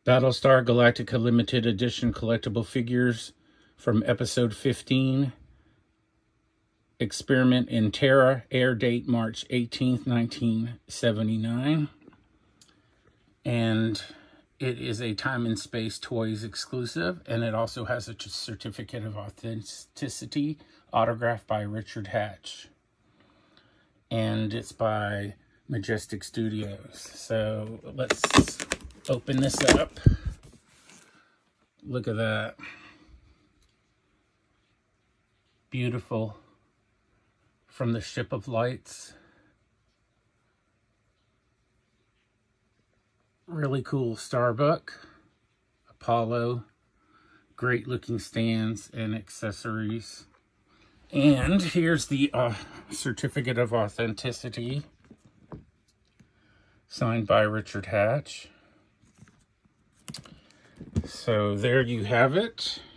Battlestar Galactica limited edition collectible figures from episode 15. Experiment in Terra, air date March 18th, 1979. And it is a Time and Space Toys exclusive, and it also has a certificate of authenticity autographed by Richard Hatch. And it's by Majestic Studios. So let's open this up. Look at that. Beautiful. From the Ship of Lights. Really cool Starbuck, Apollo, great looking stands and accessories. And here's the certificate of authenticity, signed by Richard Hatch. So there you have it.